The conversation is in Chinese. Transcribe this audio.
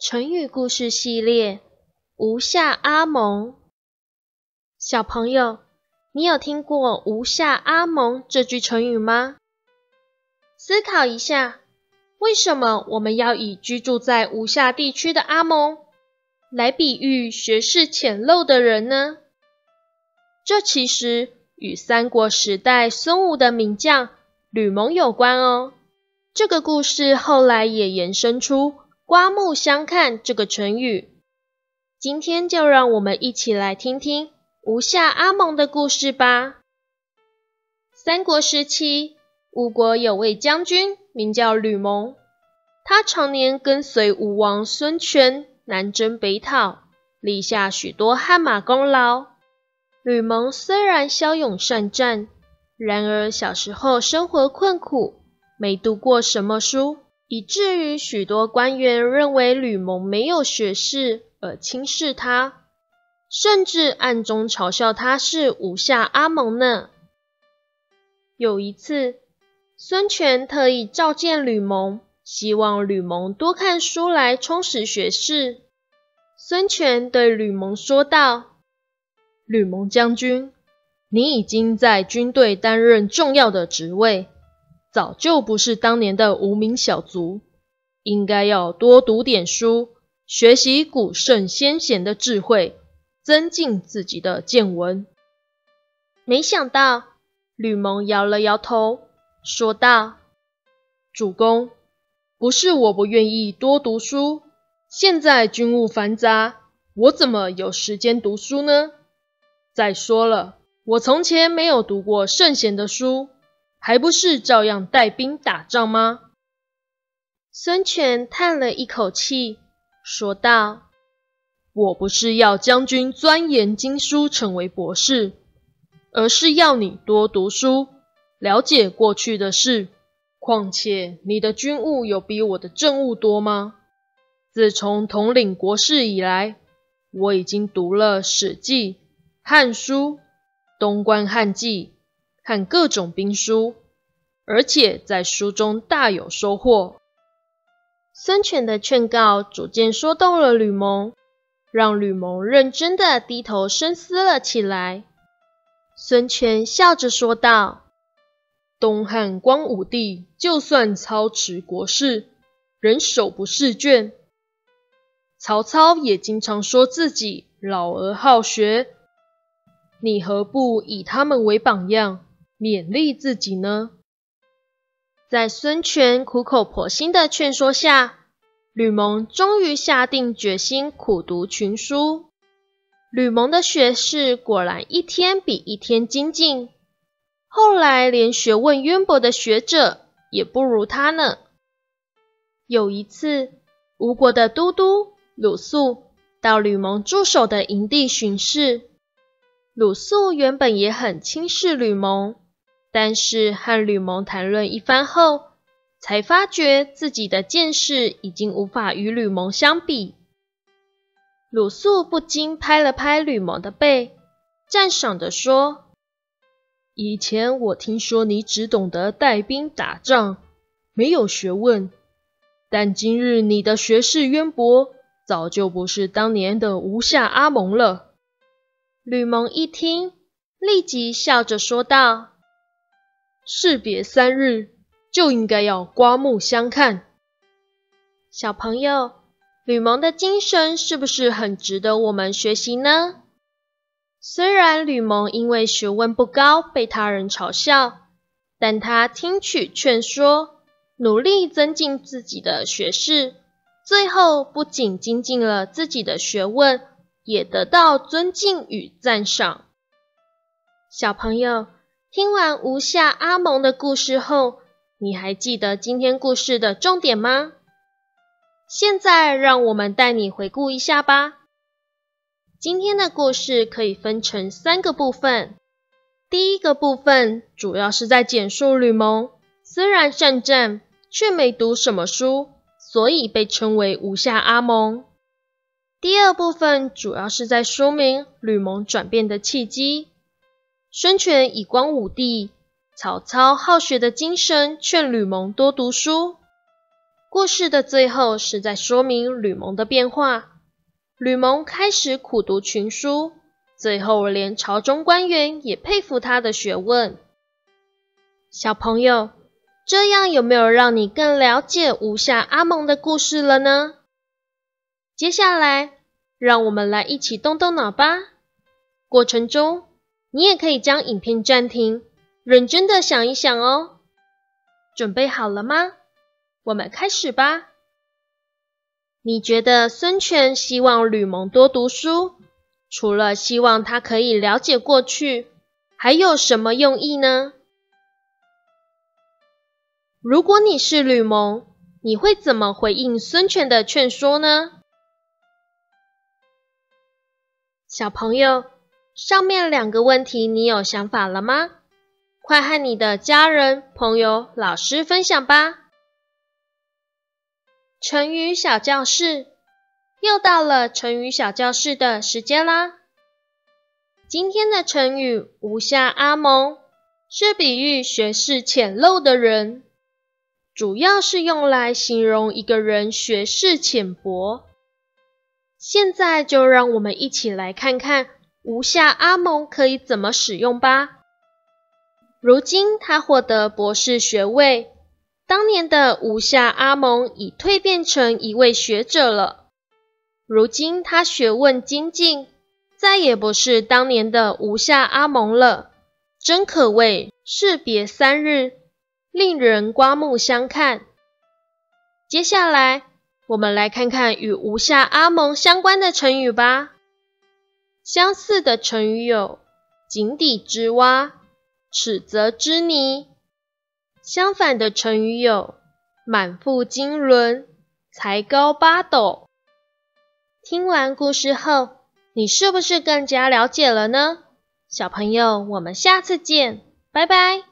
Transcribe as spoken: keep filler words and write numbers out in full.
成语故事系列吴下阿蒙。小朋友，你有听过吴下阿蒙这句成语吗？思考一下，为什么我们要以居住在吴下地区的阿蒙来比喻学识浅陋的人呢？这其实与三国时代孙吴的名将吕蒙有关哦。这个故事后来也延伸出刮目相看这个成语。今天就让我们一起来听听吴下阿蒙的故事吧。三国时期，吴国有位将军名叫吕蒙，他常年跟随吴王孙权南征北讨，立下许多汗马功劳。吕蒙虽然骁勇善战，然而小时候生活困苦，没读过什么书，以至于许多官员认为吕蒙没有学识而轻视他，甚至暗中嘲笑他是吴下阿蒙呢。有一次，孙权特意召见吕蒙，希望吕蒙多看书来充实学识。孙权对吕蒙说道：吕蒙将军，你已经在军队担任重要的职位，早就不是当年的无名小卒，应该要多读点书，学习古圣先贤的智慧，增进自己的见闻。没想到，吕蒙摇了摇头，说道：主公，不是我不愿意多读书，现在军务繁杂，我怎么有时间读书呢？再说了，我从前没有读过圣贤的书，还不是照样带兵打仗吗？孙权叹了一口气，说道：我不是要将军钻研经书成为博士，而是要你多读书，了解过去的事。况且你的军务有比我的政务多吗？自从统领国事以来，我已经读了《史记》、《汉书》、《东关汉记》和各种兵书，而且在书中大有收获。孙权的劝告逐渐说动了吕蒙，让吕蒙认真的低头深思了起来。孙权笑着说道：东汉光武帝就算操持国事，仍手不释卷。曹操也经常说自己老而好学，你何不以他们为榜样，勉励自己呢？在孙权苦口婆心的劝说下，吕蒙终于下定决心苦读群书。吕蒙的学识果然一天比一天精进，后来连学问渊博的学者也不如他呢。有一次，吴国的都督鲁肃到吕蒙驻守的营地巡视。鲁肃原本也很轻视吕蒙，但是和吕蒙谈论一番后，才发觉自己的见识已经无法与吕蒙相比。鲁肃不禁拍了拍吕蒙的背，赞赏地说：以前我听说你只懂得带兵打仗，没有学问，但今日你的学识渊博，早就不是当年的吴下阿蒙了。吕蒙一听，立即笑着说道：士别三日，就应该要刮目相看。小朋友，吕蒙的精神是不是很值得我们学习呢？虽然吕蒙因为学问不高被他人嘲笑，但他听取劝说，努力增进自己的学识，最后不仅精进了自己的学问，也得到尊敬与赞赏。小朋友，听完吴下阿蒙的故事后，你还记得今天故事的重点吗？现在让我们带你回顾一下吧。今天的故事可以分成三个部分。第一个部分主要是在简述吕蒙虽然善战，却没读什么书，所以被称为吴下阿蒙。第二部分主要是在说明吕蒙转变的契机。孙权以光武帝、曹操好学的精神劝吕蒙多读书。 故事的最后是在说明吕蒙的变化。吕蒙开始苦读群书，最后连朝中官员也佩服他的学问。小朋友，这样有没有让你更了解吴下阿蒙的故事了呢？接下来，让我们来一起动动脑吧。过程中，你也可以将影片暂停，认真的想一想哦。准备好了吗？我们开始吧。你觉得孙权希望吕蒙多读书，除了希望他可以了解过去，还有什么用意呢？如果你是吕蒙，你会怎么回应孙权的劝说呢？小朋友，上面两个问题你有想法了吗？快和你的家人、朋友、老师分享吧。成语小教室，又到了成语小教室的时间啦。今天的成语吴下阿蒙是比喻学识浅陋的人，主要是用来形容一个人学识浅薄。现在就让我们一起来看看吴下阿蒙可以怎么使用吧。如今他获得博士学位，当年的吴下阿蒙已蜕变成一位学者了。如今他学问精进，再也不是当年的吴下阿蒙了，真可谓士别三日，令人刮目相看。接下来，我们来看看与吴下阿蒙相关的成语吧。相似的成语有井底之蛙、尺泽之泥。相反的成语有满腹经纶、才高八斗。听完故事后，你是不是更加了解了呢？小朋友，我们下次见，拜拜。